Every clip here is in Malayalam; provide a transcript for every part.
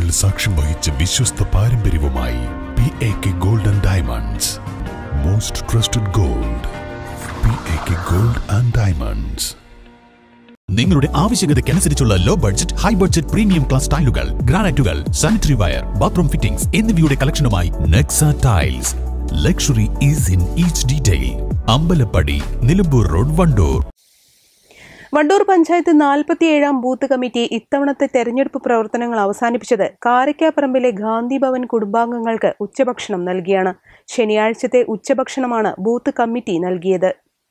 പതിറ്റാണ്ടുകൾ സാക്ഷ്യം വഹിച്ച വിശ്വസ്ത പാരമ്പര്യവുമായി PAK Gold and Diamonds. Most trusted gold. PAK Gold and Diamonds. നിങ്ങളുടെ ആവശ്യകതയ്ക്കനുസരിച്ചുള്ള low budget, high budget premium class ടൈലുകൾ, ഗ്രാനൈറ്റുകൾ, സാനിറ്ററി വയർ, ബാത്റൂം ഫിറ്റിംഗ്സ് എന്നിവയുടെ കളക്ഷനുമായി Nexa tiles. Luxury is in each detail. Ambalappadi, Nilambur road, Vandoor. Vandoor panchayat 47-ാം ബൂത്ത് കമ്മിറ്റി ഇത്തവണത്തെ തെരഞ്ഞെടുപ്പ് പ്രവർത്തനങ്ങൾ അവസാനിപ്പിച്ചത് കാരക്കാപ്പറമ്പിലെ ഗാന്ധി ഭവൻ കുടുംബാംഗങ്ങൾക്ക് ഉച്ചഭക്ഷണം നൽകിയാണ്. ശനിയാഴ്ചത്തെ ഉച്ചഭക്ഷണമാണ് ബൂത്ത് കമ്മിറ്റി നൽകിയത്.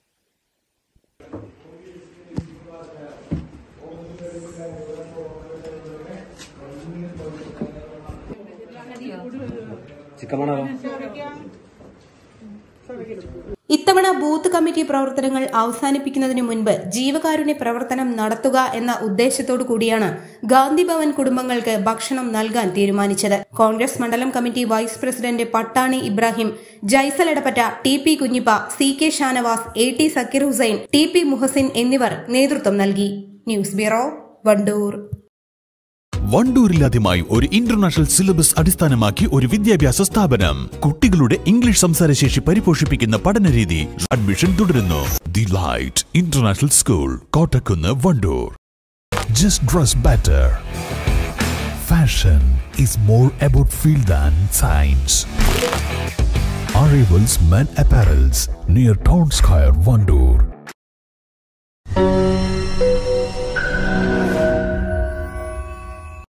ഇത്തവണ ബൂത്ത് കമ്മിറ്റി പ്രവർത്തനങ്ങൾ അവസാനിപ്പിക്കുന്നതിന് മുൻപ് ജീവകാരുണ്യ പ്രവർത്തനം നടത്തുക എന്ന ഉദ്ദേശത്തോടു കൂടിയാണ് ഗാന്ധി ഭവൻ കുടുംബങ്ങൾക്ക് ഭക്ഷണം നൽകാൻ തീരുമാനിച്ചത്. കോൺഗ്രസ് മണ്ഡലം committee vice president Pattani Ibrahim, Jaisal Edappatta, TP Kunhippa, CK Shanavas, AT Sakkeer Hussain, TP Muhsin എന്നിവർ നേതൃത്വം നൽകി. News bureau, Wandoor. വണ്ടൂരിലാദ്യമായി ഒരു ഇന്റർനാഷണൽ സിലബസ് അടിസ്ഥാനമാക്കി ഒരു വിദ്യാഭ്യാസ സ്ഥാപനം. കുട്ടികളുടെ ഇംഗ്ലീഷ് സംസാരശേഷി പരിപോഷിപ്പിക്കുന്ന പഠനരീതി. അഡ്മിഷൻ തുടരുന്നു. The light international school, Kottakkunnu, Vandoor. Just dress better. Fashion is more about feel than science. Arrivals Men Apparels near Town Square, Vandoor.